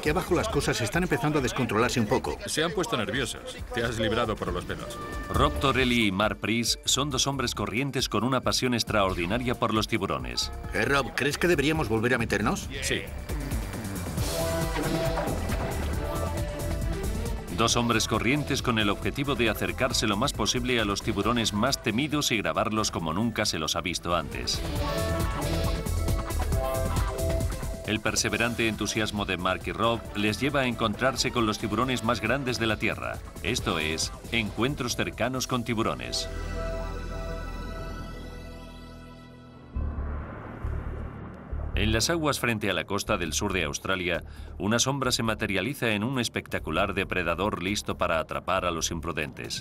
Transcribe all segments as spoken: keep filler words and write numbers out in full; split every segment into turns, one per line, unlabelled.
Aquí abajo las cosas están empezando a descontrolarse un poco.
Se han puesto nerviosos. Te has librado por los pelos.
Rob Torelli y Mark Price son dos hombres corrientes con una pasión extraordinaria por los tiburones.
¿Eh, Rob? ¿Crees que deberíamos volver a meternos?
Sí.
Dos hombres corrientes con el objetivo de acercarse lo más posible a los tiburones más temidos y grabarlos como nunca se los ha visto antes. El perseverante entusiasmo de Mark y Rob les lleva a encontrarse con los tiburones más grandes de la Tierra. Esto es, encuentros cercanos con tiburones. En las aguas frente a la costa del sur de Australia, una sombra se materializa en un espectacular depredador listo para atrapar a los imprudentes.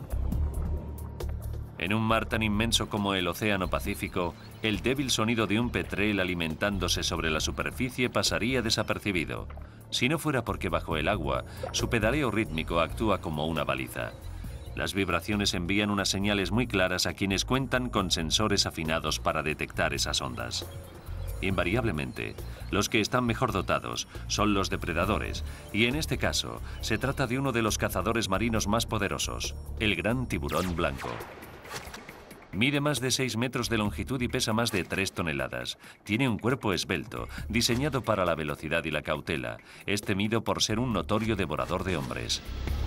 En un mar tan inmenso como el Océano Pacífico, el débil sonido de un petrel alimentándose sobre la superficie pasaría desapercibido, si no fuera porque bajo el agua, su pedaleo rítmico actúa como una baliza. Las vibraciones envían unas señales muy claras a quienes cuentan con sensores afinados para detectar esas ondas. Invariablemente, los que están mejor dotados son los depredadores, y en este caso se trata de uno de los cazadores marinos más poderosos, el gran tiburón blanco. Mide más de seis metros de longitud y pesa más de tres toneladas. Tiene un cuerpo esbelto, diseñado para la velocidad y la cautela. Es temido por ser un notorio devorador de hombres.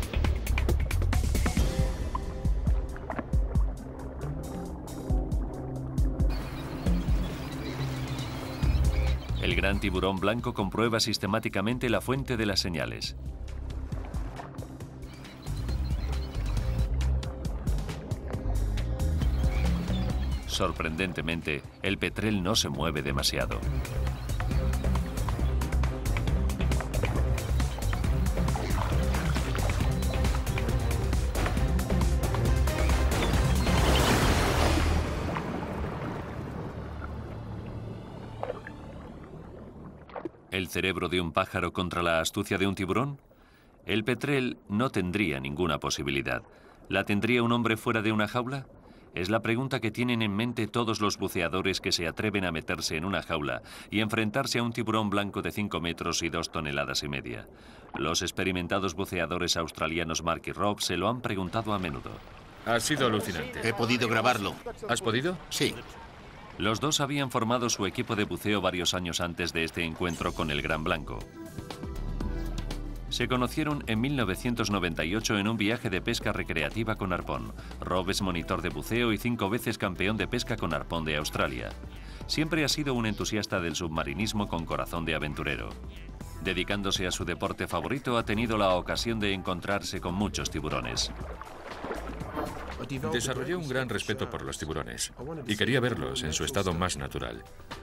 El gran tiburón blanco comprueba sistemáticamente la fuente de las señales. Sorprendentemente, el petrel no se mueve demasiado. ¿El cerebro de un pájaro contra la astucia de un tiburón? El petrel no tendría ninguna posibilidad. ¿La tendría un hombre fuera de una jaula? Es la pregunta que tienen en mente todos los buceadores que se atreven a meterse en una jaula y enfrentarse a un tiburón blanco de cinco metros y dos toneladas y media. Los experimentados buceadores australianos Mark y Rob se lo han preguntado a menudo.
Ha sido alucinante.
He podido grabarlo.
¿Has podido?
Sí.
Los dos habían formado su equipo de buceo varios años antes de este encuentro con el Gran Blanco. Se conocieron en mil novecientos noventa y ocho en un viaje de pesca recreativa con arpón. Rob es monitor de buceo y cinco veces campeón de pesca con arpón de Australia. Siempre ha sido un entusiasta del submarinismo con corazón de aventurero. Dedicándose a su deporte favorito, ha tenido la ocasión de encontrarse con muchos tiburones.
Desarrollé un gran respeto por los tiburones y quería verlos en su estado más natural.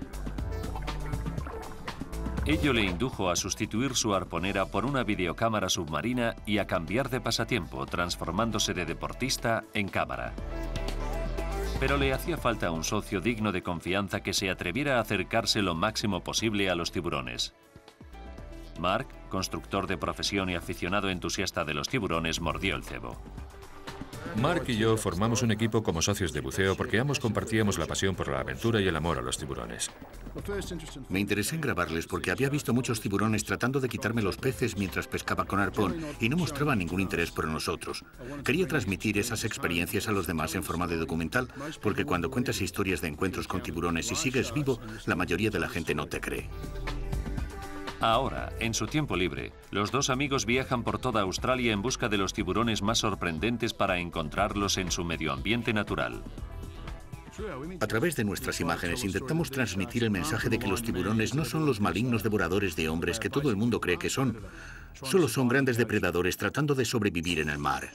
Ello le indujo a sustituir su arponera por una videocámara submarina y a cambiar de pasatiempo, transformándose de deportista en cámara. Pero le hacía falta un socio digno de confianza que se atreviera a acercarse lo máximo posible a los tiburones. Mark, constructor de profesión y aficionado entusiasta de los tiburones, mordió el cebo.
Mark y yo formamos un equipo como socios de buceo porque ambos compartíamos la pasión por la aventura y el amor a los tiburones.
Me interesé en grabarles porque había visto muchos tiburones tratando de quitarme los peces mientras pescaba con arpón y no mostraban ningún interés por nosotros. Quería transmitir esas experiencias a los demás en forma de documental porque cuando cuentas historias de encuentros con tiburones y sigues vivo, la mayoría de la gente no te cree.
Ahora, en su tiempo libre, los dos amigos viajan por toda Australia en busca de los tiburones más sorprendentes para encontrarlos en su medio ambiente natural.
A través de nuestras imágenes intentamos transmitir el mensaje de que los tiburones no son los malignos devoradores de hombres que todo el mundo cree que son. Solo son grandes depredadores tratando de sobrevivir en el mar.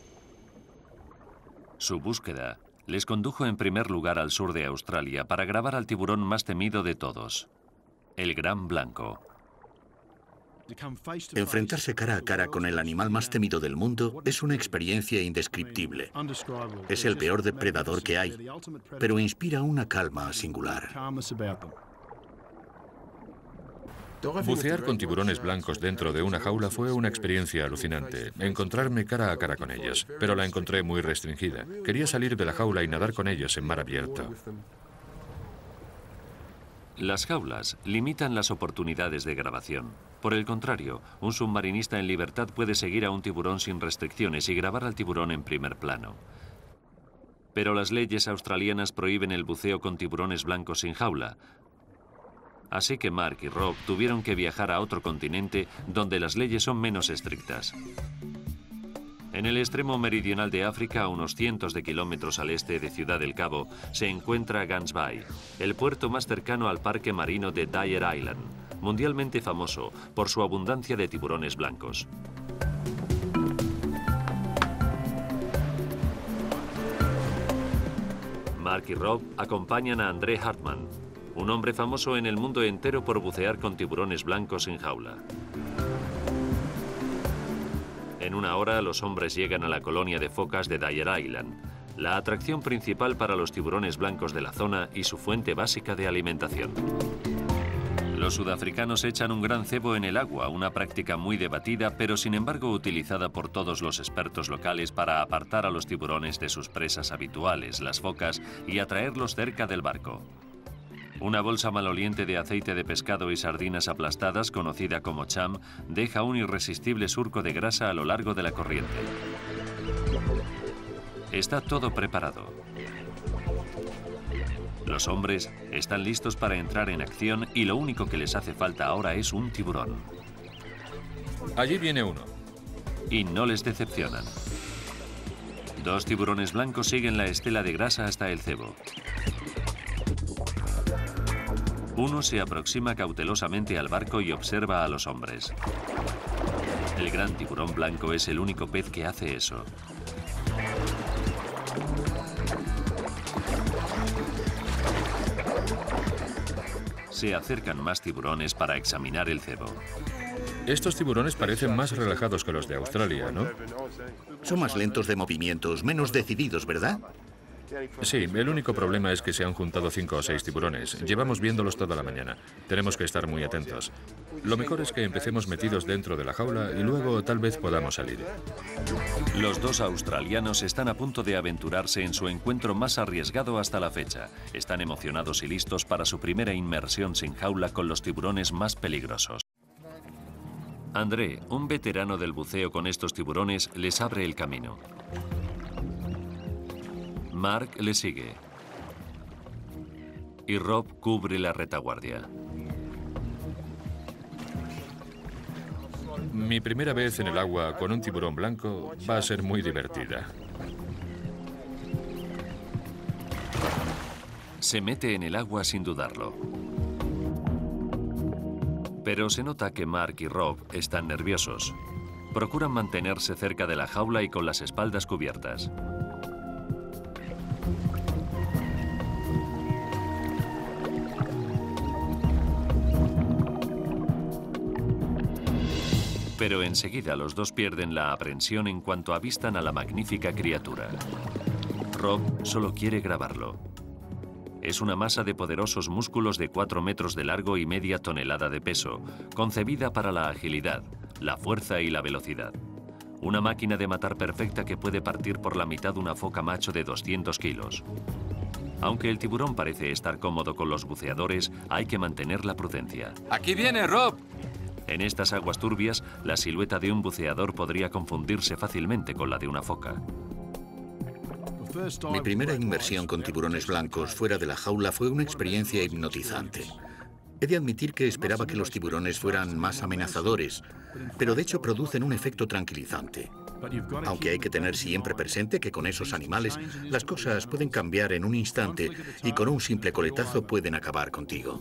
Su búsqueda les condujo en primer lugar al sur de Australia para grabar al tiburón más temido de todos, el Gran Blanco.
Enfrentarse cara a cara con el animal más temido del mundo es una experiencia indescriptible. Es el peor depredador que hay, pero inspira una calma singular.
Bucear con tiburones blancos dentro de una jaula fue una experiencia alucinante. Encontrarme cara a cara con ellos, pero la encontré muy restringida. Quería salir de la jaula y nadar con ellos en mar abierto.
Las jaulas limitan las oportunidades de grabación. Por el contrario, un submarinista en libertad puede seguir a un tiburón sin restricciones y grabar al tiburón en primer plano. Pero las leyes australianas prohíben el buceo con tiburones blancos sin jaula. Así que Mark y Rob tuvieron que viajar a otro continente donde las leyes son menos estrictas. En el extremo meridional de África, a unos cientos de kilómetros al este de Ciudad del Cabo, se encuentra Gants Bay, el puerto más cercano al parque marino de Dyer Island, mundialmente famoso por su abundancia de tiburones blancos. Mark y Rob acompañan a André Hartmann, un hombre famoso en el mundo entero por bucear con tiburones blancos en jaula. En una hora, los hombres llegan a la colonia de focas de Dyer Island, la atracción principal para los tiburones blancos de la zona y su fuente básica de alimentación. Los sudafricanos echan un gran cebo en el agua, una práctica muy debatida, pero sin embargo utilizada por todos los expertos locales para apartar a los tiburones de sus presas habituales, las focas, y atraerlos cerca del barco. Una bolsa maloliente de aceite de pescado y sardinas aplastadas, conocida como cham, deja un irresistible surco de grasa a lo largo de la corriente. Está todo preparado. Los hombres están listos para entrar en acción y lo único que les hace falta ahora es un tiburón.
Allí viene uno.
Y no les decepcionan. Dos tiburones blancos siguen la estela de grasa hasta el cebo. Uno se aproxima cautelosamente al barco y observa a los hombres. El gran tiburón blanco es el único pez que hace eso. Se acercan más tiburones para examinar el cebo.
Estos tiburones parecen más relajados que los de Australia, ¿no?
Son más lentos de movimientos, menos decididos, ¿verdad?
Sí, el único problema es que se han juntado cinco o seis tiburones. Llevamos viéndolos toda la mañana. Tenemos que estar muy atentos. Lo mejor es que empecemos metidos dentro de la jaula y luego tal vez podamos salir.
Los dos australianos están a punto de aventurarse en su encuentro más arriesgado hasta la fecha. Están emocionados y listos para su primera inmersión sin jaula con los tiburones más peligrosos. André, un veterano del buceo con estos tiburones, les abre el camino. Mark le sigue. Y Rob cubre la retaguardia.
Mi primera vez en el agua con un tiburón blanco va a ser muy divertida.
Se mete en el agua sin dudarlo. Pero se nota que Mark y Rob están nerviosos. Procuran mantenerse cerca de la jaula y con las espaldas cubiertas. Pero enseguida los dos pierden la aprensión en cuanto avistan a la magnífica criatura. Rob solo quiere grabarlo. Es una masa de poderosos músculos de cuatro metros de largo y media tonelada de peso, concebida para la agilidad, la fuerza y la velocidad. Una máquina de matar perfecta que puede partir por la mitad una foca macho de doscientos kilos. Aunque el tiburón parece estar cómodo con los buceadores, hay que mantener la prudencia.
¡Aquí viene, Rob!
En estas aguas turbias, la silueta de un buceador podría confundirse fácilmente con la de una foca.
Mi primera inmersión con tiburones blancos fuera de la jaula fue una experiencia hipnotizante. He de admitir que esperaba que los tiburones fueran más amenazadores, pero de hecho producen un efecto tranquilizante. Aunque hay que tener siempre presente que con esos animales las cosas pueden cambiar en un instante y con un simple coletazo pueden acabar contigo.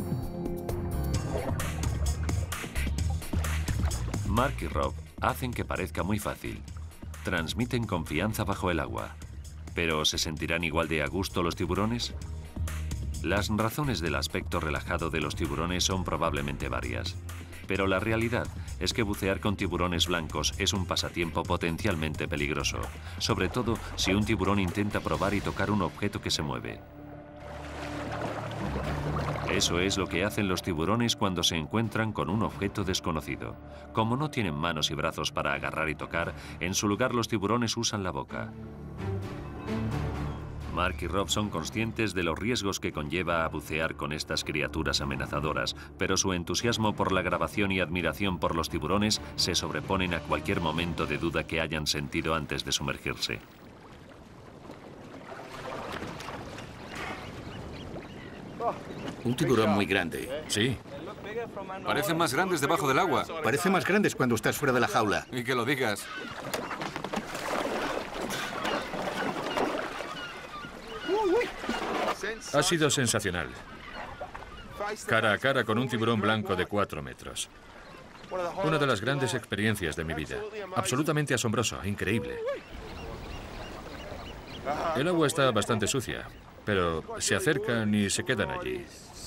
Mark y Rob hacen que parezca muy fácil. Transmiten confianza bajo el agua. ¿Pero se sentirán igual de a gusto los tiburones? Las razones del aspecto relajado de los tiburones son probablemente varias. Pero la realidad es que bucear con tiburones blancos es un pasatiempo potencialmente peligroso, sobre todo si un tiburón intenta probar y tocar un objeto que se mueve. Eso es lo que hacen los tiburones cuando se encuentran con un objeto desconocido. Como no tienen manos y brazos para agarrar y tocar, en su lugar los tiburones usan la boca. Mark y Rob son conscientes de los riesgos que conlleva a bucear con estas criaturas amenazadoras, pero su entusiasmo por la grabación y admiración por los tiburones se sobreponen a cualquier momento de duda que hayan sentido antes de sumergirse.
Un tiburón muy grande.
Sí.
Parecen más grandes debajo del agua.
Parece más grandes cuando estás fuera de la jaula.
Y que lo digas.
Ha sido sensacional. Cara a cara con un tiburón blanco de cuatro metros. Una de las grandes experiencias de mi vida. Absolutamente asombroso, increíble. El agua está bastante sucia, pero se acercan y se quedan allí.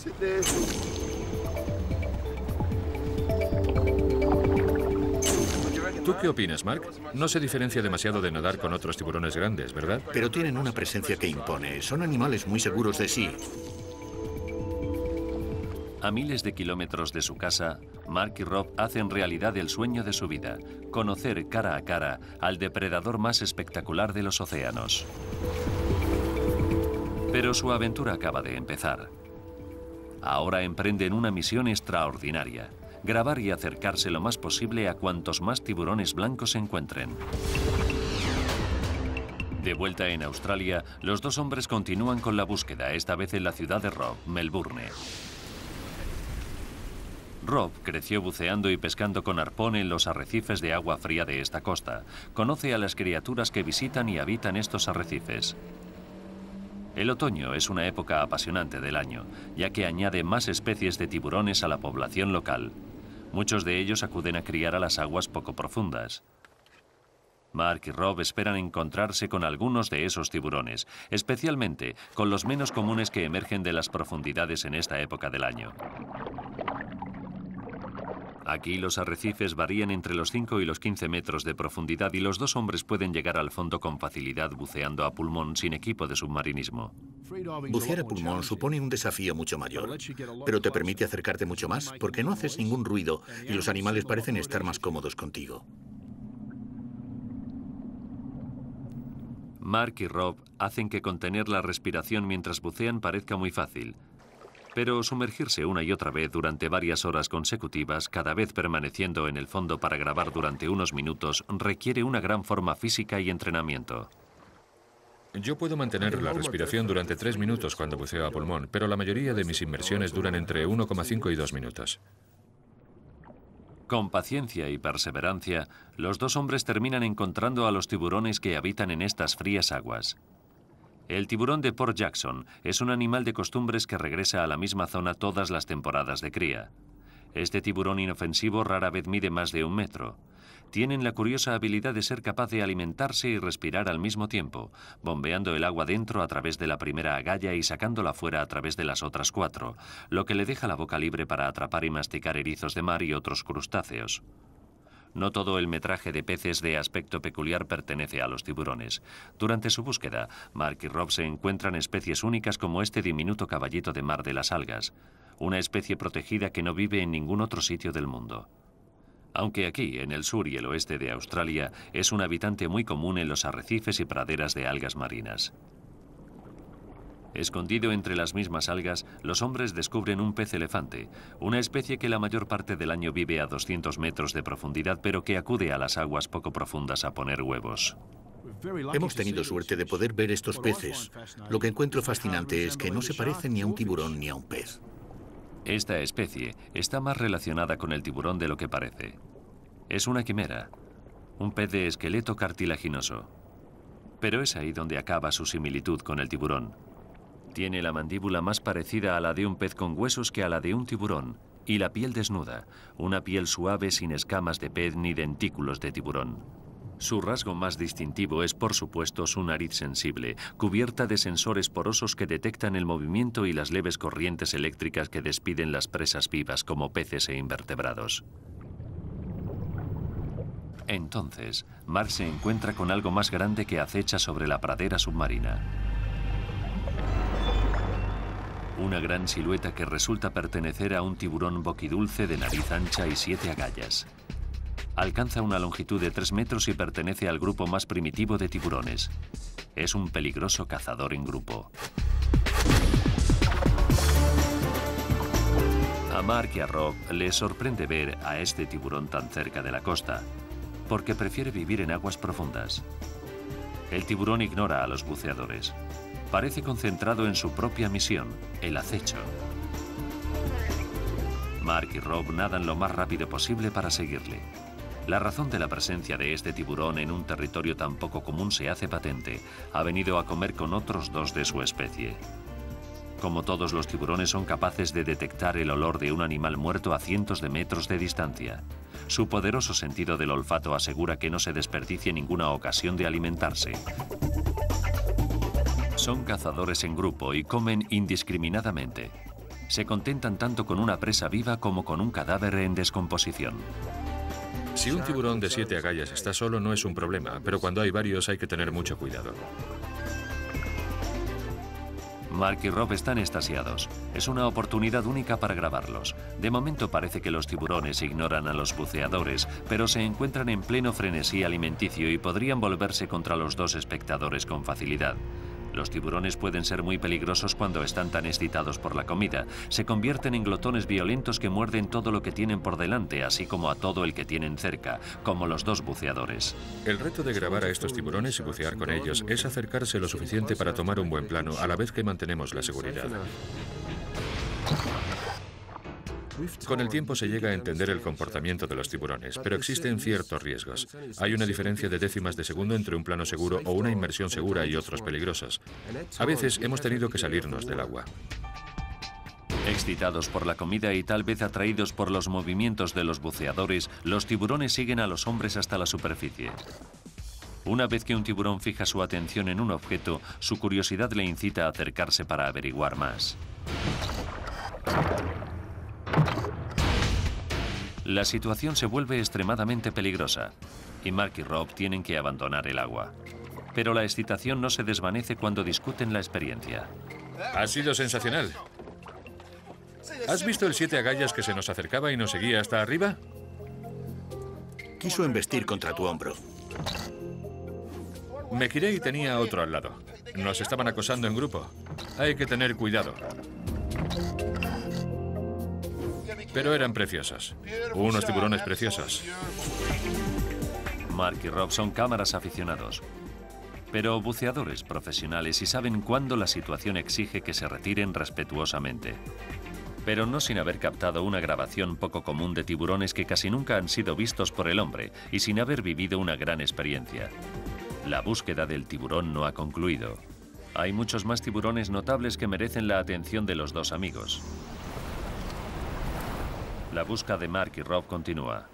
¿Tú qué opinas, Mark? No se diferencia demasiado de nadar con otros tiburones grandes, ¿verdad?
Pero tienen una presencia que impone. Son animales muy seguros de sí.
A miles de kilómetros de su casa, Mark y Rob hacen realidad el sueño de su vida: conocer cara a cara al depredador más espectacular de los océanos. Pero su aventura acaba de empezar. Ahora emprenden una misión extraordinaria: grabar y acercarse lo más posible a cuantos más tiburones blancos encuentren. De vuelta en Australia, los dos hombres continúan con la búsqueda, esta vez en la ciudad de Rob, Melbourne. Rob creció buceando y pescando con arpón en los arrecifes de agua fría de esta costa. Conoce a las criaturas que visitan y habitan estos arrecifes. El otoño es una época apasionante del año, ya que añade más especies de tiburones a la población local. Muchos de ellos acuden a criar a las aguas poco profundas. Mark y Rob esperan encontrarse con algunos de esos tiburones, especialmente con los menos comunes que emergen de las profundidades en esta época del año. Aquí los arrecifes varían entre los cinco y los quince metros de profundidad y los dos hombres pueden llegar al fondo con facilidad buceando a pulmón sin equipo de submarinismo.
Bucear a pulmón supone un desafío mucho mayor, pero te permite acercarte mucho más porque no haces ningún ruido y los animales parecen estar más cómodos contigo.
Mark y Rob hacen que contener la respiración mientras bucean parezca muy fácil. Pero sumergirse una y otra vez durante varias horas consecutivas, cada vez permaneciendo en el fondo para grabar durante unos minutos, requiere una gran forma física y entrenamiento.
Yo puedo mantener la respiración durante tres minutos cuando buceo a pulmón, pero la mayoría de mis inmersiones duran entre uno coma cinco y dos minutos.
Con paciencia y perseverancia, los dos hombres terminan encontrando a los tiburones que habitan en estas frías aguas. El tiburón de Port Jackson es un animal de costumbres que regresa a la misma zona todas las temporadas de cría. Este tiburón inofensivo rara vez mide más de un metro. Tienen la curiosa habilidad de ser capaz de alimentarse y respirar al mismo tiempo, bombeando el agua dentro a través de la primera agalla y sacándola fuera a través de las otras cuatro, lo que le deja la boca libre para atrapar y masticar erizos de mar y otros crustáceos. No todo el metraje de peces de aspecto peculiar pertenece a los tiburones. Durante su búsqueda, Mark y Rob se encuentran especies únicas como este diminuto caballito de mar de las algas, una especie protegida que no vive en ningún otro sitio del mundo. Aunque aquí, en el sur y el oeste de Australia, es un habitante muy común en los arrecifes y praderas de algas marinas. Escondido entre las mismas algas, los hombres descubren un pez elefante, una especie que la mayor parte del año vive a doscientos metros de profundidad, pero que acude a las aguas poco profundas a poner huevos.
Hemos tenido suerte de poder ver estos peces. Lo que encuentro fascinante es que no se parecen ni a un tiburón ni a un pez.
Esta especie está más relacionada con el tiburón de lo que parece. Es una quimera, un pez de esqueleto cartilaginoso. Pero es ahí donde acaba su similitud con el tiburón. Tiene la mandíbula más parecida a la de un pez con huesos que a la de un tiburón, y la piel desnuda, una piel suave sin escamas de pez ni dentículos de tiburón. Su rasgo más distintivo es, por supuesto, su nariz sensible, cubierta de sensores porosos que detectan el movimiento y las leves corrientes eléctricas que despiden las presas vivas como peces e invertebrados. Entonces, Mark se encuentra con algo más grande que acecha sobre la pradera submarina. Una gran silueta que resulta pertenecer a un tiburón boquidulce de nariz ancha y siete agallas. Alcanza una longitud de tres metros y pertenece al grupo más primitivo de tiburones. Es un peligroso cazador en grupo. A Mark y a Rob les sorprende ver a este tiburón tan cerca de la costa, porque prefiere vivir en aguas profundas. El tiburón ignora a los buceadores. Parece concentrado en su propia misión, el acecho. Mark y Rob nadan lo más rápido posible para seguirle. La razón de la presencia de este tiburón en un territorio tan poco común se hace patente. Ha venido a comer con otros dos de su especie. Como todos los tiburones, son capaces de detectar el olor de un animal muerto a cientos de metros de distancia. Su poderoso sentido del olfato asegura que no se desperdicie ninguna ocasión de alimentarse. Son cazadores en grupo y comen indiscriminadamente. Se contentan tanto con una presa viva como con un cadáver en descomposición.
Si un tiburón de siete agallas está solo, no es un problema, pero cuando hay varios hay que tener mucho cuidado.
Mark y Rob están extasiados. Es una oportunidad única para grabarlos. De momento parece que los tiburones ignoran a los buceadores, pero se encuentran en pleno frenesí alimenticio y podrían volverse contra los dos espectadores con facilidad. Los tiburones pueden ser muy peligrosos cuando están tan excitados por la comida. Se convierten en glotones violentos que muerden todo lo que tienen por delante, así como a todo el que tienen cerca, como los dos buceadores.
El reto de grabar a estos tiburones y bucear con ellos es acercarse lo suficiente para tomar un buen plano, a la vez que mantenemos la seguridad. Con el tiempo se llega a entender el comportamiento de los tiburones, pero existen ciertos riesgos. Hay una diferencia de décimas de segundo entre un plano seguro o una inmersión segura y otros peligrosos. A veces hemos tenido que salirnos del agua.
Excitados por la comida y tal vez atraídos por los movimientos de los buceadores, los tiburones siguen a los hombres hasta la superficie. Una vez que un tiburón fija su atención en un objeto, su curiosidad le incita a acercarse para averiguar más. La situación se vuelve extremadamente peligrosa y Mark y Rob tienen que abandonar el agua. Pero la excitación no se desvanece cuando discuten la experiencia.
Ha sido sensacional. ¿Has visto el siete agallas que se nos acercaba y nos seguía hasta arriba?
Quiso embestir contra tu hombro.
Me giré y tenía otro al lado. Nos estaban acosando en grupo. Hay que tener cuidado. Pero eran preciosos. Unos tiburones preciosos.
Mark y Rob son cámaras aficionados, pero buceadores profesionales y saben cuándo la situación exige que se retiren respetuosamente. Pero no sin haber captado una grabación poco común de tiburones que casi nunca han sido vistos por el hombre y sin haber vivido una gran experiencia. La búsqueda del tiburón no ha concluido. Hay muchos más tiburones notables que merecen la atención de los dos amigos. La búsqueda de Mark y Rob continúa.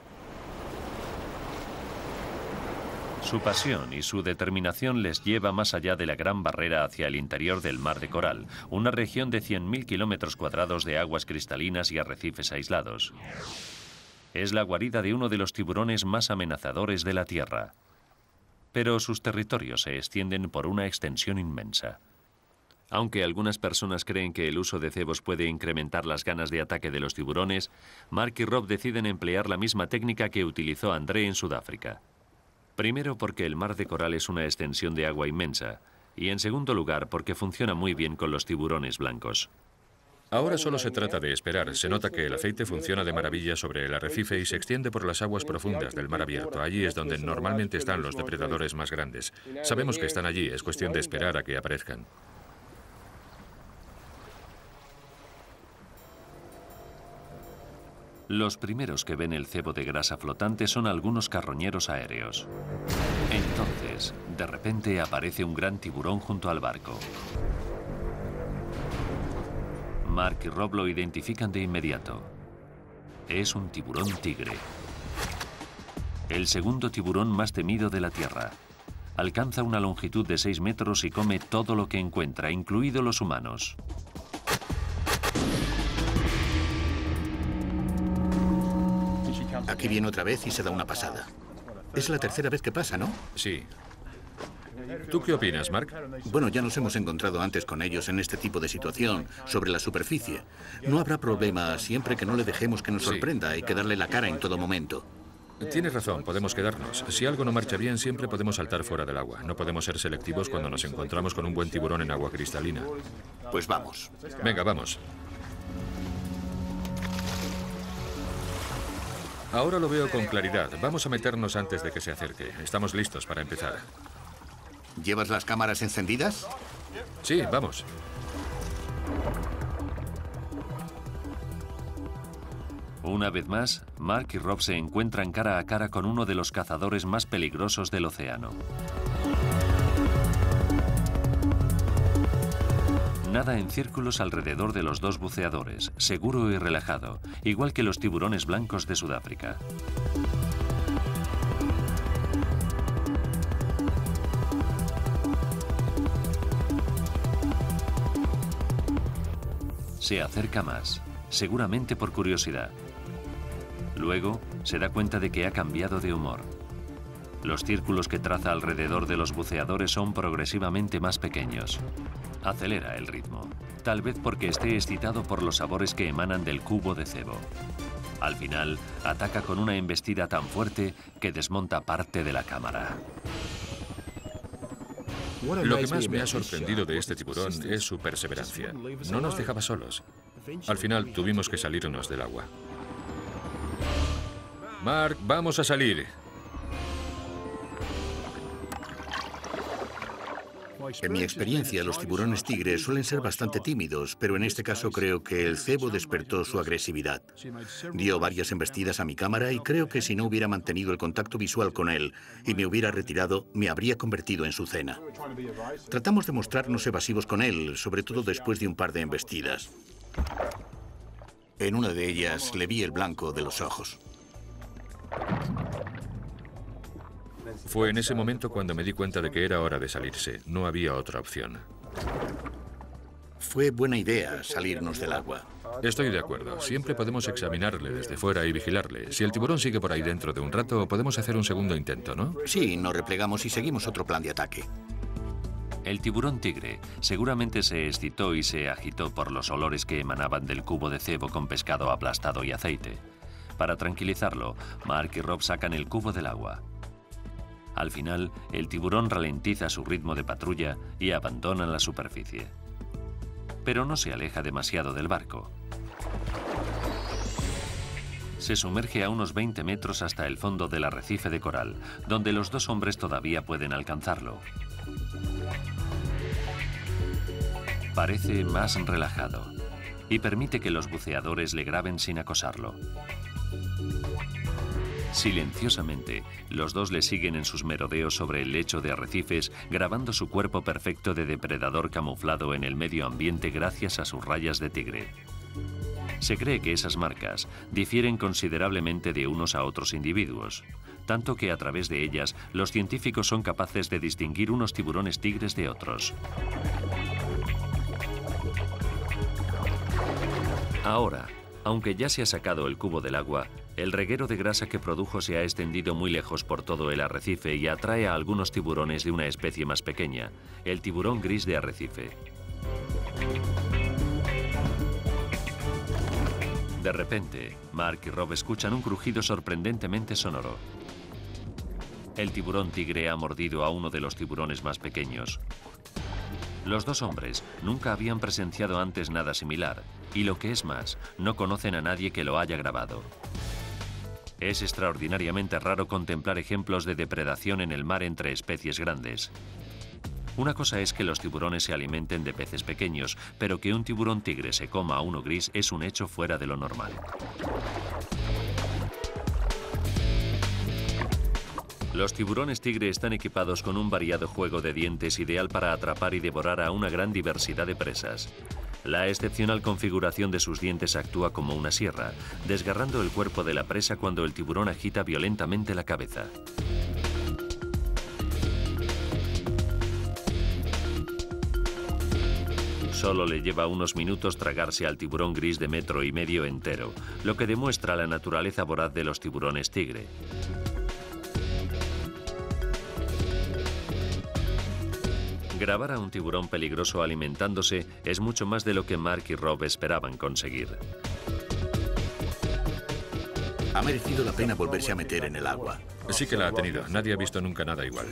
Su pasión y su determinación les lleva más allá de la Gran Barrera hacia el interior del Mar de Coral, una región de cien mil kilómetros cuadrados de aguas cristalinas y arrecifes aislados. Es la guarida de uno de los tiburones más amenazadores de la Tierra. Pero sus territorios se extienden por una extensión inmensa. Aunque algunas personas creen que el uso de cebos puede incrementar las ganas de ataque de los tiburones, Mark y Rob deciden emplear la misma técnica que utilizó André en Sudáfrica. Primero porque el Mar de Coral es una extensión de agua inmensa, y en segundo lugar porque funciona muy bien con los tiburones blancos.
Ahora solo se trata de esperar. Se nota que el aceite funciona de maravilla sobre el arrecife y se extiende por las aguas profundas del mar abierto. Allí es donde normalmente están los depredadores más grandes. Sabemos que están allí, es cuestión de esperar a que aparezcan.
Los primeros que ven el cebo de grasa flotante son algunos carroñeros aéreos. Entonces, de repente aparece un gran tiburón junto al barco. Mark y Rob lo identifican de inmediato. Es un tiburón tigre. El segundo tiburón más temido de la Tierra. Alcanza una longitud de seis metros y come todo lo que encuentra, incluidos los humanos.
Aquí viene otra vez y se da una pasada. Es la tercera vez que pasa, ¿no?
Sí. ¿Tú qué opinas, Mark?
Bueno, ya nos hemos encontrado antes con ellos en este tipo de situación, sobre la superficie. No habrá problema siempre que no le dejemos que nos sorprenda. Hay que darle la cara en todo momento.
Tienes razón, podemos quedarnos. Si algo no marcha bien, siempre podemos saltar fuera del agua. No podemos ser selectivos cuando nos encontramos con un buen tiburón en agua cristalina.
Pues vamos.
Venga, vamos. Ahora lo veo con claridad. Vamos a meternos antes de que se acerque. Estamos listos para empezar.
¿Llevas las cámaras encendidas?
Sí, vamos.
Una vez más, Mark y Rob se encuentran cara a cara con uno de los cazadores más peligrosos del océano. Nada en círculos alrededor de los dos buceadores, seguro y relajado, igual que los tiburones blancos de Sudáfrica. Se acerca más, seguramente por curiosidad. Luego, se da cuenta de que ha cambiado de humor. Los círculos que traza alrededor de los buceadores son progresivamente más pequeños. Acelera el ritmo, tal vez porque esté excitado por los sabores que emanan del cubo de cebo. Al final, ataca con una embestida tan fuerte que desmonta parte de la cámara.
Lo que más me ha sorprendido de este tiburón es su perseverancia. No nos dejaba solos. Al final tuvimos que salirnos del agua. Mark, vamos a salir.
En mi experiencia, los tiburones tigres suelen ser bastante tímidos, pero en este caso creo que el cebo despertó su agresividad. Dio varias embestidas a mi cámara y creo que si no hubiera mantenido el contacto visual con él y me hubiera retirado, me habría convertido en su cena. Tratamos de mostrarnos evasivos con él, sobre todo después de un par de embestidas. En una de ellas le vi el blanco de los ojos.
Fue en ese momento cuando me di cuenta de que era hora de salirse. No había otra opción.
Fue buena idea salirnos del agua.
Estoy de acuerdo. Siempre podemos examinarle desde fuera y vigilarle. Si el tiburón sigue por ahí dentro de un rato, podemos hacer un segundo intento, ¿no?
Sí, nos replegamos y seguimos otro plan de ataque.
El tiburón tigre seguramente se excitó y se agitó por los olores que emanaban del cubo de cebo con pescado aplastado y aceite. Para tranquilizarlo, Mark y Rob sacan el cubo del agua. Al final, el tiburón ralentiza su ritmo de patrulla y abandona la superficie. Pero no se aleja demasiado del barco. Se sumerge a unos veinte metros hasta el fondo del arrecife de coral, donde los dos hombres todavía pueden alcanzarlo. Parece más relajado y permite que los buceadores le graben sin acosarlo. Silenciosamente, los dos le siguen en sus merodeos sobre el lecho de arrecifes, grabando su cuerpo perfecto de depredador camuflado en el medio ambiente gracias a sus rayas de tigre. Se cree que esas marcas difieren considerablemente de unos a otros individuos, tanto que a través de ellas los científicos son capaces de distinguir unos tiburones tigres de otros. Ahora, aunque ya se ha sacado el cubo del agua, el reguero de grasa que produjo se ha extendido muy lejos por todo el arrecife y atrae a algunos tiburones de una especie más pequeña, el tiburón gris de arrecife. De repente, Mark y Rob escuchan un crujido sorprendentemente sonoro. El tiburón tigre ha mordido a uno de los tiburones más pequeños. Los dos hombres nunca habían presenciado antes nada similar, y lo que es más, no conocen a nadie que lo haya grabado. Es extraordinariamente raro contemplar ejemplos de depredación en el mar entre especies grandes. Una cosa es que los tiburones se alimenten de peces pequeños, pero que un tiburón tigre se coma a uno gris es un hecho fuera de lo normal. Los tiburones tigre están equipados con un variado juego de dientes ideal para atrapar y devorar a una gran diversidad de presas. La excepcional configuración de sus dientes actúa como una sierra, desgarrando el cuerpo de la presa cuando el tiburón agita violentamente la cabeza. Solo le lleva unos minutos tragarse al tiburón gris de metro y medio entero, lo que demuestra la naturaleza voraz de los tiburones tigre. Grabar a un tiburón peligroso alimentándose es mucho más de lo que Mark y Rob esperaban conseguir.
Ha merecido la pena volverse a meter en el agua.
Sí que la ha tenido. Nadie ha visto nunca nada igual.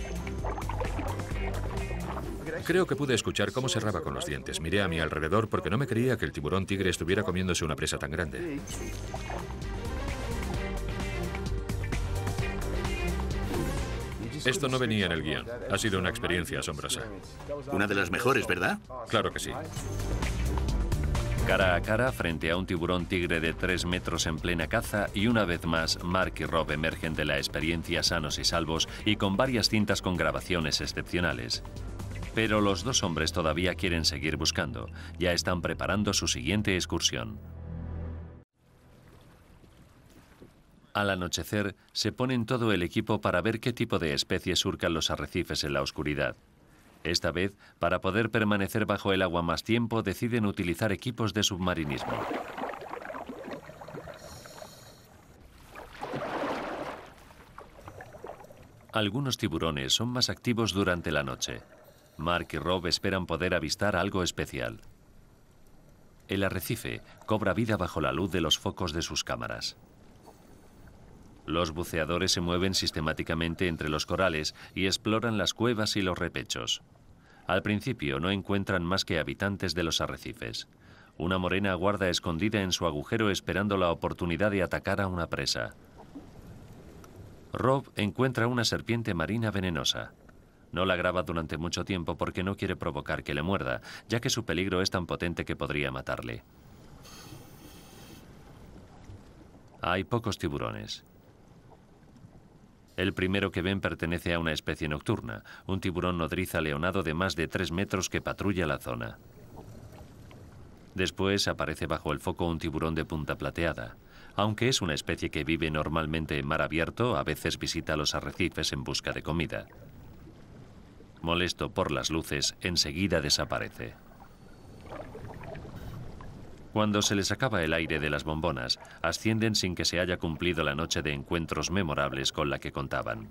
Creo que pude escuchar cómo cerraba con los dientes. Miré a mi alrededor porque no me creía que el tiburón tigre estuviera comiéndose una presa tan grande. Esto no venía en el guión. Ha sido una experiencia asombrosa.
Una de las mejores, ¿verdad?
Claro que sí.
Cara a cara frente a un tiburón tigre de tres metros en plena caza y una vez más Mark y Rob emergen de la experiencia sanos y salvos y con varias cintas con grabaciones excepcionales. Pero los dos hombres todavía quieren seguir buscando. Ya están preparando su siguiente excursión. Al anochecer, se ponen todo el equipo para ver qué tipo de especies surcan los arrecifes en la oscuridad. Esta vez, para poder permanecer bajo el agua más tiempo, deciden utilizar equipos de submarinismo. Algunos tiburones son más activos durante la noche. Mark y Rob esperan poder avistar algo especial. El arrecife cobra vida bajo la luz de los focos de sus cámaras. Los buceadores se mueven sistemáticamente entre los corales y exploran las cuevas y los repechos. Al principio no encuentran más que habitantes de los arrecifes. Una morena aguarda escondida en su agujero esperando la oportunidad de atacar a una presa. Rob encuentra una serpiente marina venenosa. No la graba durante mucho tiempo porque no quiere provocar que le muerda, ya que su peligro es tan potente que podría matarle. Hay pocos tiburones. El primero que ven pertenece a una especie nocturna, un tiburón nodriza leonado de más de tres metros que patrulla la zona. Después aparece bajo el foco un tiburón de punta plateada. Aunque es una especie que vive normalmente en mar abierto, a veces visita los arrecifes en busca de comida. Molesto por las luces, enseguida desaparece. Cuando se les acaba el aire de las bombonas, ascienden sin que se haya cumplido la noche de encuentros memorables con la que contaban.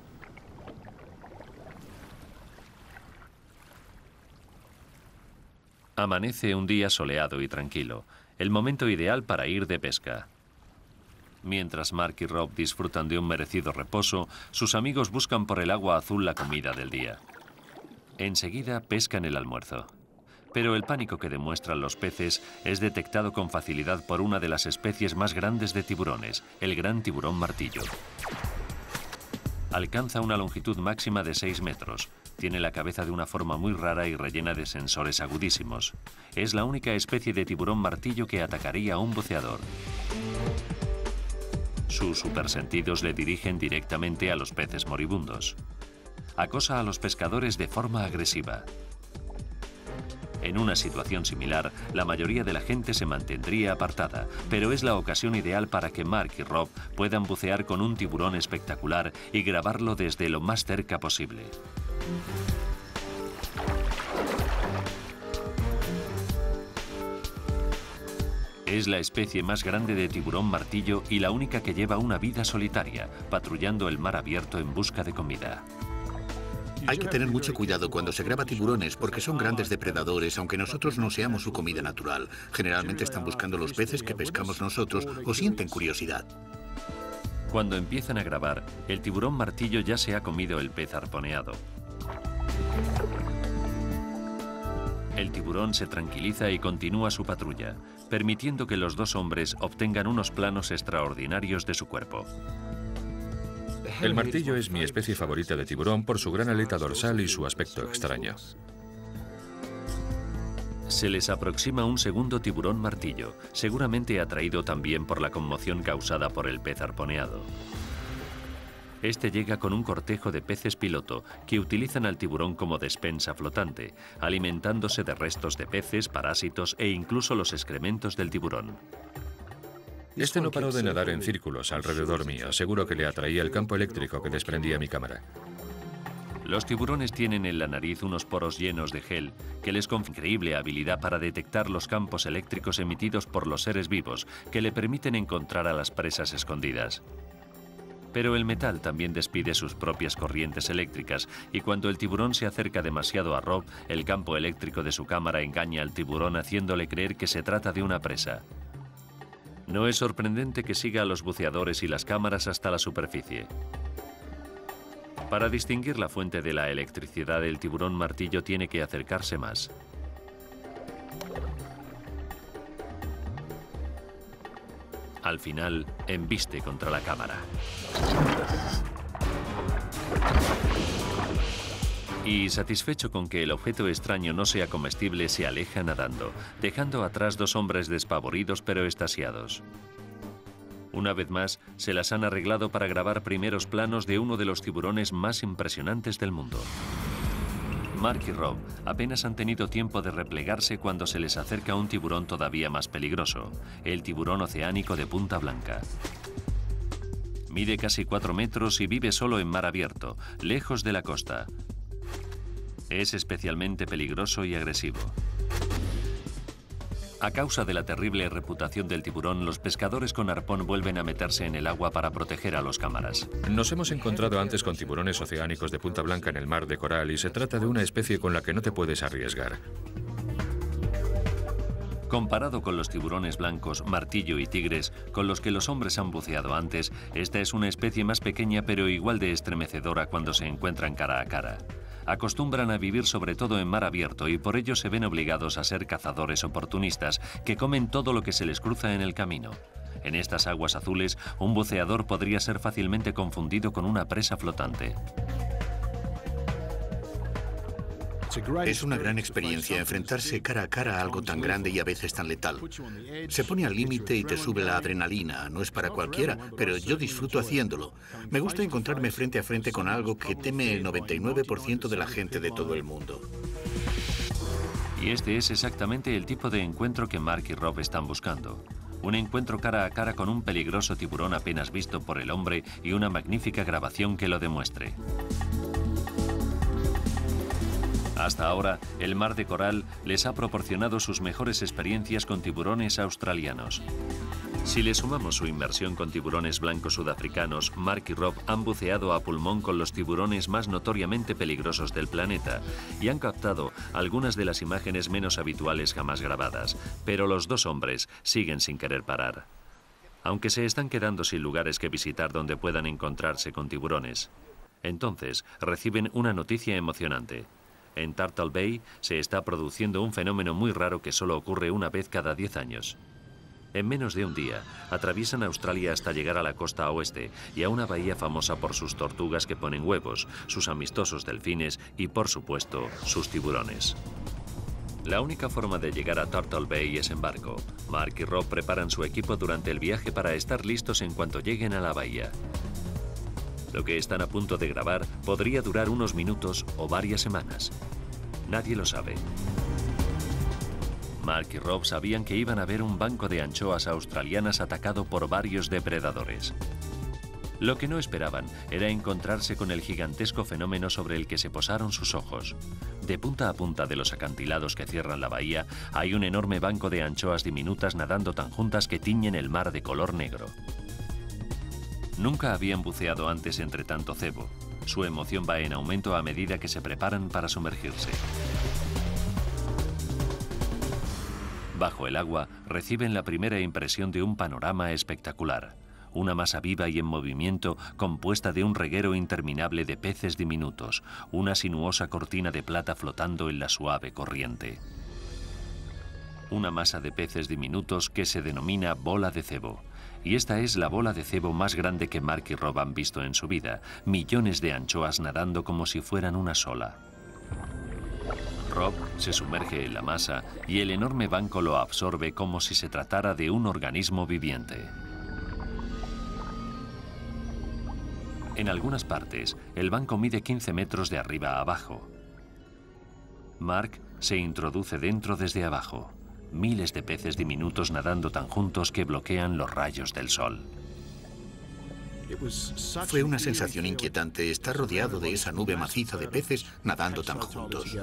Amanece un día soleado y tranquilo, el momento ideal para ir de pesca. Mientras Mark y Rob disfrutan de un merecido reposo, sus amigos buscan por el agua azul la comida del día. Enseguida pescan el almuerzo. Pero el pánico que demuestran los peces es detectado con facilidad por una de las especies más grandes de tiburones, el gran tiburón martillo. Alcanza una longitud máxima de seis metros. Tiene la cabeza de una forma muy rara y rellena de sensores agudísimos. Es la única especie de tiburón martillo que atacaría a un buceador. Sus supersentidos le dirigen directamente a los peces moribundos. Acosa a los pescadores de forma agresiva. En una situación similar, la mayoría de la gente se mantendría apartada, pero es la ocasión ideal para que Mark y Rob puedan bucear con un tiburón espectacular y grabarlo desde lo más cerca posible. Es la especie más grande de tiburón martillo y la única que lleva una vida solitaria, patrullando el mar abierto en busca de comida.
Hay que tener mucho cuidado cuando se graba tiburones porque son grandes depredadores, aunque nosotros no seamos su comida natural. Generalmente están buscando los peces que pescamos nosotros o sienten curiosidad.
Cuando empiezan a grabar, el tiburón martillo ya se ha comido el pez arponeado. El tiburón se tranquiliza y continúa su patrulla, permitiendo que los dos hombres obtengan unos planos extraordinarios de su cuerpo.
El martillo es mi especie favorita de tiburón por su gran aleta dorsal y su aspecto extraño.
Se les aproxima un segundo tiburón martillo, seguramente atraído también por la conmoción causada por el pez arponeado. Este llega con un cortejo de peces piloto que utilizan al tiburón como despensa flotante, alimentándose de restos de peces, parásitos e incluso los excrementos del tiburón.
Este no paró de nadar en círculos alrededor mío. Seguro que le atraía el campo eléctrico que desprendía mi cámara.
Los tiburones tienen en la nariz unos poros llenos de gel que les confieren increíble habilidad para detectar los campos eléctricos emitidos por los seres vivos que le permiten encontrar a las presas escondidas. Pero el metal también despide sus propias corrientes eléctricas y cuando el tiburón se acerca demasiado a Rob, el campo eléctrico de su cámara engaña al tiburón haciéndole creer que se trata de una presa. No es sorprendente que siga a los buceadores y las cámaras hasta la superficie. Para distinguir la fuente de la electricidad, el tiburón martillo tiene que acercarse más. Al final, embiste contra la cámara. Y satisfecho con que el objeto extraño no sea comestible, se aleja nadando, dejando atrás dos hombres despavoridos pero extasiados. Una vez más, se las han arreglado para grabar primeros planos de uno de los tiburones más impresionantes del mundo. Mark y Rob apenas han tenido tiempo de replegarse cuando se les acerca un tiburón todavía más peligroso, el tiburón oceánico de Punta Blanca. Mide casi cuatro metros y vive solo en mar abierto, lejos de la costa. Es especialmente peligroso y agresivo. A causa de la terrible reputación del tiburón, los pescadores con arpón vuelven a meterse en el agua para proteger a los cámaras.
Nos hemos encontrado antes con tiburones oceánicos de Punta Blanca en el mar de Coral y se trata de una especie con la que no te puedes arriesgar.
Comparado con los tiburones blancos, martillo y tigres, con los que los hombres han buceado antes, esta es una especie más pequeña pero igual de estremecedora cuando se encuentran cara a cara. Acostumbran a vivir sobre todo en mar abierto y por ello se ven obligados a ser cazadores oportunistas que comen todo lo que se les cruza en el camino. En estas aguas azules, un buceador podría ser fácilmente confundido con una presa flotante.
Es una gran experiencia enfrentarse cara a cara a algo tan grande y a veces tan letal. Se pone al límite y te sube la adrenalina. No es para cualquiera, pero yo disfruto haciéndolo. Me gusta encontrarme frente a frente con algo que teme el noventa y nueve por ciento de la gente de todo el mundo.
Y este es exactamente el tipo de encuentro que Mark y Rob están buscando. Un encuentro cara a cara con un peligroso tiburón apenas visto por el hombre y una magnífica grabación que lo demuestre. Hasta ahora, el mar de Coral les ha proporcionado sus mejores experiencias con tiburones australianos. Si le sumamos su inmersión con tiburones blancos sudafricanos, Mark y Rob han buceado a pulmón con los tiburones más notoriamente peligrosos del planeta y han captado algunas de las imágenes menos habituales jamás grabadas, pero los dos hombres siguen sin querer parar. Aunque se están quedando sin lugares que visitar donde puedan encontrarse con tiburones. Entonces, reciben una noticia emocionante. En Turtle Bay se está produciendo un fenómeno muy raro que solo ocurre una vez cada diez años. En menos de un día, atraviesan Australia hasta llegar a la costa oeste y a una bahía famosa por sus tortugas que ponen huevos, sus amistosos delfines y, por supuesto, sus tiburones. La única forma de llegar a Turtle Bay es en barco. Mark y Rob preparan su equipo durante el viaje para estar listos en cuanto lleguen a la bahía. Lo que están a punto de grabar podría durar unos minutos o varias semanas. Nadie lo sabe. Mark y Rob sabían que iban a ver un banco de anchoas australianas atacado por varios depredadores. Lo que no esperaban era encontrarse con el gigantesco fenómeno sobre el que se posaron sus ojos. De punta a punta de los acantilados que cierran la bahía hay un enorme banco de anchoas diminutas nadando tan juntas que tiñen el mar de color negro. Nunca habían buceado antes entre tanto cebo. Su emoción va en aumento a medida que se preparan para sumergirse. Bajo el agua, reciben la primera impresión de un panorama espectacular. Una masa viva y en movimiento compuesta de un reguero interminable de peces diminutos, una sinuosa cortina de plata flotando en la suave corriente. Una masa de peces diminutos que se denomina bola de cebo. Y esta es la bola de cebo más grande que Mark y Rob han visto en su vida. Millones de anchoas nadando como si fueran una sola. Rob se sumerge en la masa y el enorme banco lo absorbe como si se tratara de un organismo viviente. En algunas partes, el banco mide quince metros de arriba a abajo. Mark se introduce dentro desde abajo. Miles de peces diminutos nadando tan juntos que bloquean los rayos del sol.
Fue una sensación inquietante estar rodeado de esa nube maciza de peces nadando tan juntos.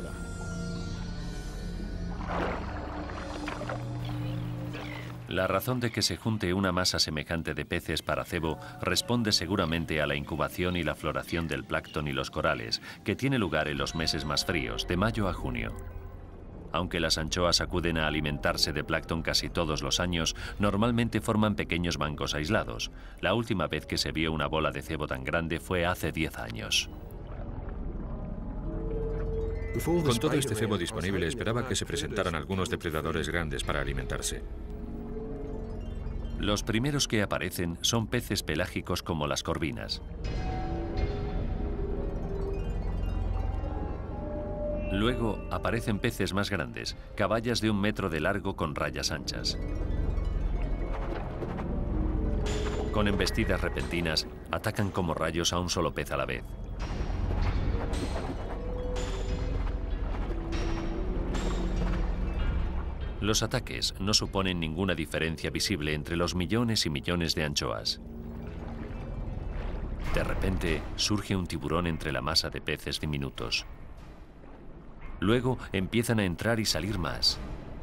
La razón de que se junte una masa semejante de peces para cebo responde seguramente a la incubación y la floración del plancton y los corales, que tiene lugar en los meses más fríos, de mayo a junio. Aunque las anchoas acuden a alimentarse de plancton casi todos los años, normalmente forman pequeños bancos aislados. La última vez que se vio una bola de cebo tan grande fue hace diez años.
Con todo este cebo disponible, esperaba que se presentaran algunos depredadores grandes para alimentarse.
Los primeros que aparecen son peces pelágicos como las corvinas. Luego aparecen peces más grandes, caballas de un metro de largo con rayas anchas. Con embestidas repentinas, atacan como rayos a un solo pez a la vez. Los ataques no suponen ninguna diferencia visible entre los millones y millones de anchoas. De repente, surge un tiburón entre la masa de peces diminutos. Luego empiezan a entrar y salir más.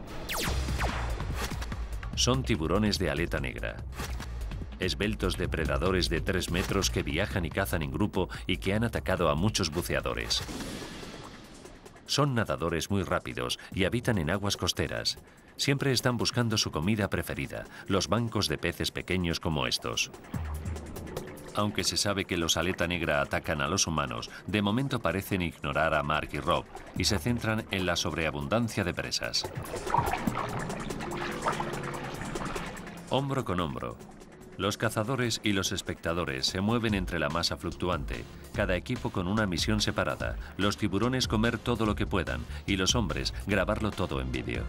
Son tiburones de aleta negra. Esbeltos depredadores de tres metros que viajan y cazan en grupo y que han atacado a muchos buceadores. Son nadadores muy rápidos y habitan en aguas costeras. Siempre están buscando su comida preferida, los bancos de peces pequeños como estos. Aunque se sabe que los aleta negra atacan a los humanos, de momento parecen ignorar a Mark y Rob y se centran en la sobreabundancia de presas. Hombro con hombro, los cazadores y los espectadores se mueven entre la masa fluctuante, cada equipo con una misión separada, los tiburones comer todo lo que puedan y los hombres grabarlo todo en vídeo.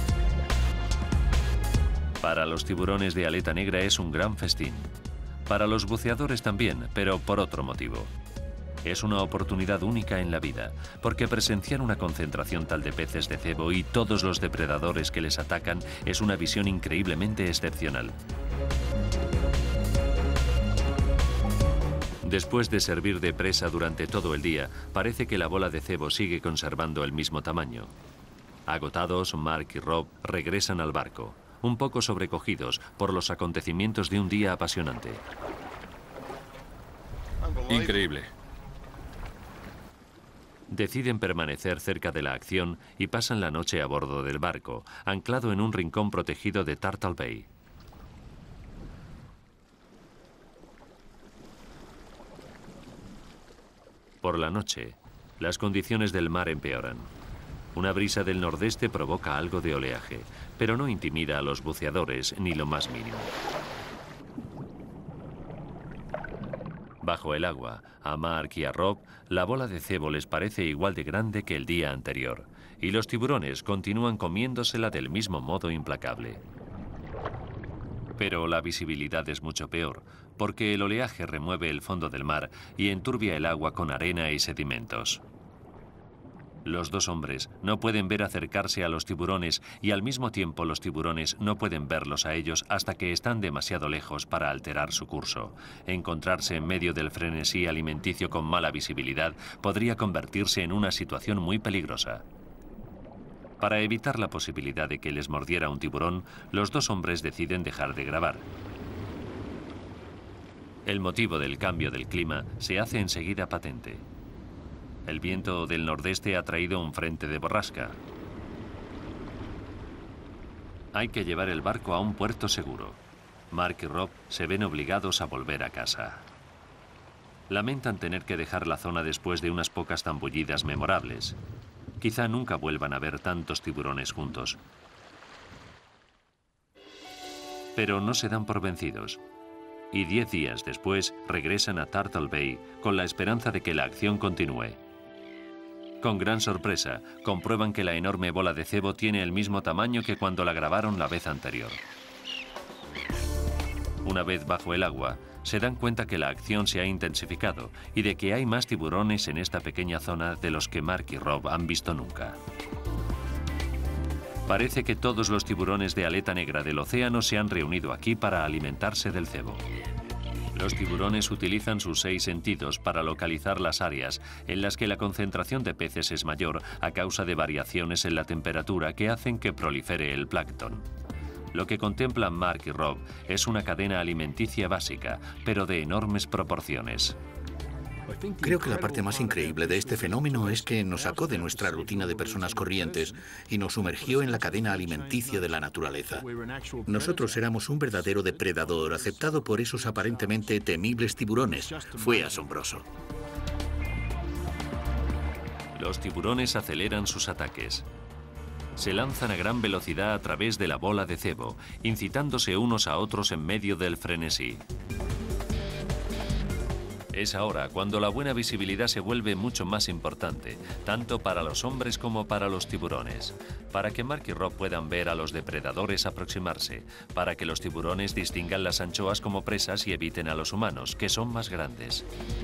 Para los tiburones de aleta negra es un gran festín. Para los buceadores también, pero por otro motivo. Es una oportunidad única en la vida, porque presenciar una concentración tal de peces de cebo y todos los depredadores que les atacan es una visión increíblemente excepcional. Después de servir de presa durante todo el día, parece que la bola de cebo sigue conservando el mismo tamaño. Agotados, Mark y Rob regresan al barco, un poco sobrecogidos por los acontecimientos de un día apasionante.
Increíble.
Deciden permanecer cerca de la acción y pasan la noche a bordo del barco, anclado en un rincón protegido de Turtle Bay. Por la noche, las condiciones del mar empeoran. Una brisa del nordeste provoca algo de oleaje, pero no intimida a los buceadores ni lo más mínimo. Bajo el agua, a Mark y a Rob, la bola de cebo les parece igual de grande que el día anterior, y los tiburones continúan comiéndosela del mismo modo implacable. Pero la visibilidad es mucho peor, porque el oleaje remueve el fondo del mar y enturbia el agua con arena y sedimentos. Los dos hombres no pueden ver acercarse a los tiburones y al mismo tiempo los tiburones no pueden verlos a ellos hasta que están demasiado lejos para alterar su curso. Encontrarse en medio del frenesí alimenticio con mala visibilidad podría convertirse en una situación muy peligrosa. Para evitar la posibilidad de que les mordiera un tiburón, los dos hombres deciden dejar de grabar. El motivo del cambio del clima se hace enseguida patente. El viento del nordeste ha traído un frente de borrasca. Hay que llevar el barco a un puerto seguro. Mark y Rob se ven obligados a volver a casa. Lamentan tener que dejar la zona después de unas pocas zambullidas memorables. Quizá nunca vuelvan a ver tantos tiburones juntos. Pero no se dan por vencidos. Y diez días después regresan a Turtle Bay con la esperanza de que la acción continúe. Con gran sorpresa, comprueban que la enorme bola de cebo tiene el mismo tamaño que cuando la grabaron la vez anterior. Una vez bajo el agua, se dan cuenta que la acción se ha intensificado y de que hay más tiburones en esta pequeña zona de los que Mark y Rob han visto nunca. Parece que todos los tiburones de aleta negra del océano se han reunido aquí para alimentarse del cebo. Los tiburones utilizan sus seis sentidos para localizar las áreas en las que la concentración de peces es mayor a causa de variaciones en la temperatura que hacen que prolifere el plancton. Lo que contemplan Mark y Rob es una cadena alimenticia básica, pero de enormes proporciones.
Creo que la parte más increíble de este fenómeno es que nos sacó de nuestra rutina de personas corrientes y nos sumergió en la cadena alimenticia de la naturaleza. Nosotros éramos un verdadero depredador aceptado por esos aparentemente temibles tiburones. Fue asombroso.
Los tiburones aceleran sus ataques. Se lanzan a gran velocidad a través de la bola de cebo, incitándose unos a otros en medio del frenesí. Es ahora cuando la buena visibilidad se vuelve mucho más importante, tanto para los hombres como para los tiburones, para que Mark y Rob puedan ver a los depredadores aproximarse, para que los tiburones distingan las anchoas como presas y eviten a los humanos, que son más grandes.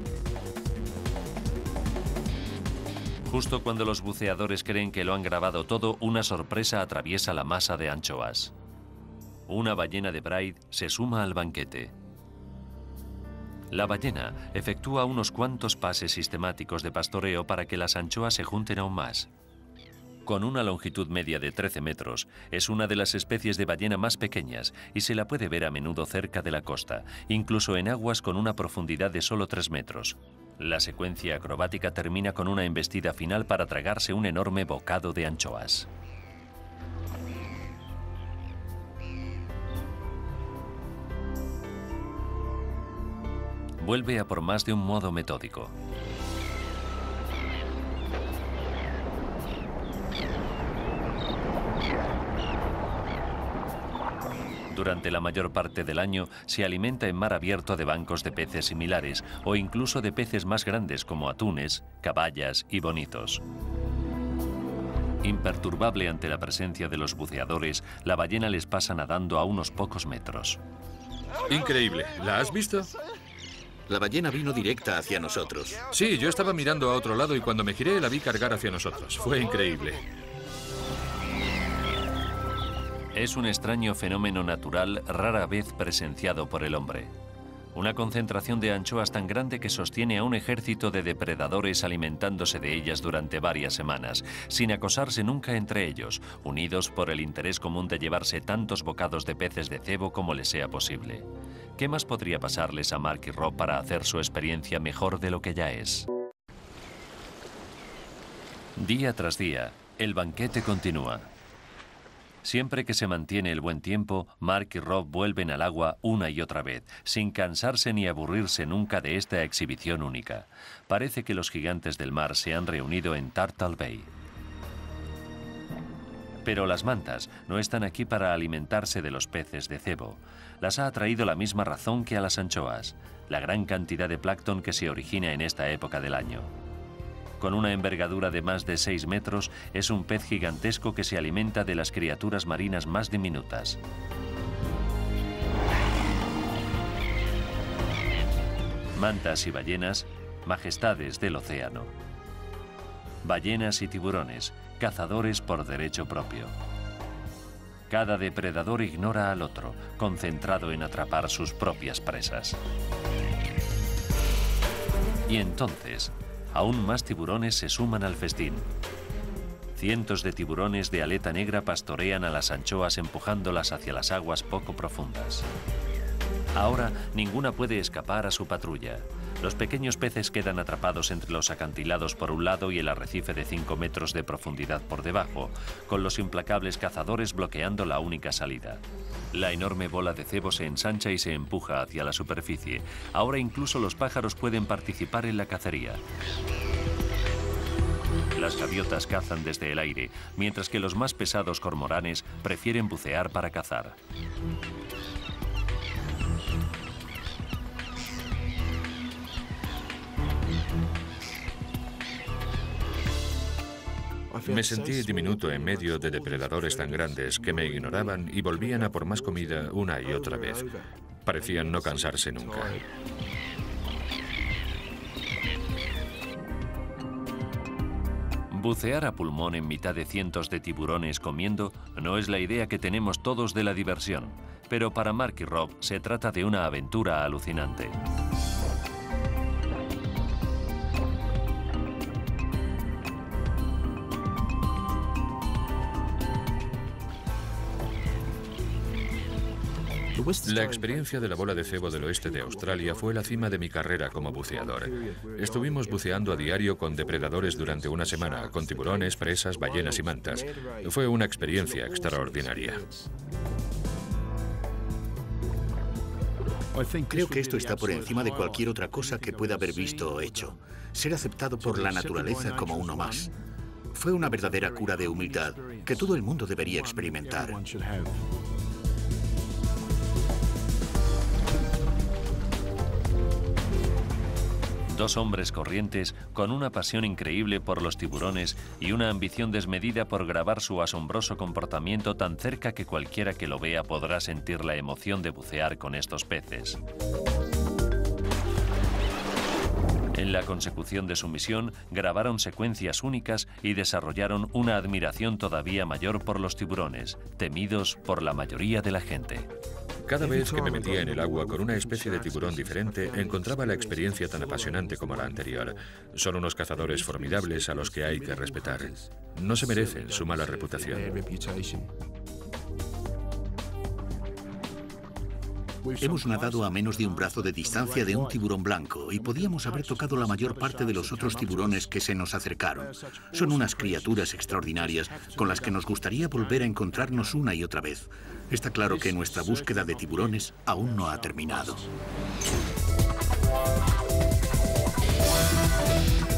Justo cuando los buceadores creen que lo han grabado todo, una sorpresa atraviesa la masa de anchoas. Una ballena de Braid se suma al banquete. La ballena efectúa unos cuantos pases sistemáticos de pastoreo para que las anchoas se junten aún más. Con una longitud media de trece metros, es una de las especies de ballena más pequeñas y se la puede ver a menudo cerca de la costa, incluso en aguas con una profundidad de solo tres metros. La secuencia acrobática termina con una embestida final para tragarse un enorme bocado de anchoas. Vuelve a por más de un modo metódico. Durante la mayor parte del año se alimenta en mar abierto de bancos de peces similares o incluso de peces más grandes como atunes, caballas y bonitos. Imperturbable ante la presencia de los buceadores, la ballena les pasa nadando a unos pocos metros.
Increíble. ¿La has visto?
La ballena vino directa hacia nosotros.
Sí, yo estaba mirando a otro lado y cuando me giré la vi cargar hacia nosotros. Fue increíble.
Es un extraño fenómeno natural rara vez presenciado por el hombre. Una concentración de anchoas tan grande que sostiene a un ejército de depredadores alimentándose de ellas durante varias semanas, sin acosarse nunca entre ellos, unidos por el interés común de llevarse tantos bocados de peces de cebo como les sea posible. ¿Qué más podría pasarles a Mark y Rob para hacer su experiencia mejor de lo que ya es? Día tras día, el banquete continúa. Siempre que se mantiene el buen tiempo, Mark y Rob vuelven al agua una y otra vez, sin cansarse ni aburrirse nunca de esta exhibición única. Parece que los gigantes del mar se han reunido en Turtle Bay. Pero las mantas no están aquí para alimentarse de los peces de cebo. Las ha atraído la misma razón que a las anchoas, la gran cantidad de plancton que se origina en esta época del año. Con una envergadura de más de seis metros, es un pez gigantesco que se alimenta de las criaturas marinas más diminutas. Mantas y ballenas, majestades del océano. Ballenas y tiburones, cazadores por derecho propio. Cada depredador ignora al otro, concentrado en atrapar sus propias presas. Y entonces, aún más tiburones se suman al festín. Cientos de tiburones de aleta negra pastorean a las anchoas empujándolas hacia las aguas poco profundas. Ahora ninguna puede escapar a su patrulla. Los pequeños peces quedan atrapados entre los acantilados por un lado y el arrecife de cinco metros de profundidad por debajo, con los implacables cazadores bloqueando la única salida. La enorme bola de cebo se ensancha y se empuja hacia la superficie. Ahora incluso los pájaros pueden participar en la cacería. Las gaviotas cazan desde el aire, mientras que los más pesados cormoranes prefieren bucear para cazar.
Me sentí diminuto en medio de depredadores tan grandes que me ignoraban y volvían a por más comida una y otra vez. Parecían no cansarse nunca.
Bucear a pulmón en mitad de cientos de tiburones comiendo no es la idea que tenemos todos de la diversión, pero para Mark y Rob se trata de una aventura alucinante.
La experiencia de la bola de cebo del oeste de Australia fue la cima de mi carrera como buceador. Estuvimos buceando a diario con depredadores durante una semana, con tiburones, presas, ballenas y mantas. Fue una experiencia extraordinaria.
Creo que esto está por encima de cualquier otra cosa que pueda haber visto o hecho. Ser aceptado por la naturaleza como uno más. Fue una verdadera cura de humildad que todo el mundo debería experimentar.
Dos hombres corrientes con una pasión increíble por los tiburones y una ambición desmedida por grabar su asombroso comportamiento tan cerca que cualquiera que lo vea podrá sentir la emoción de bucear con estos peces. En la consecución de su misión, grabaron secuencias únicas y desarrollaron una admiración todavía mayor por los tiburones, temidos por la mayoría de la gente.
Cada vez que me metía en el agua con una especie de tiburón diferente, encontraba la experiencia tan apasionante como la anterior. Son unos cazadores formidables a los que hay que respetar. No se merecen su mala reputación.
Hemos nadado a menos de un brazo de distancia de un tiburón blanco y podíamos haber tocado la mayor parte de los otros tiburones que se nos acercaron. Son unas criaturas extraordinarias con las que nos gustaría volver a encontrarnos una y otra vez. Está claro que nuestra búsqueda de tiburones aún no ha terminado.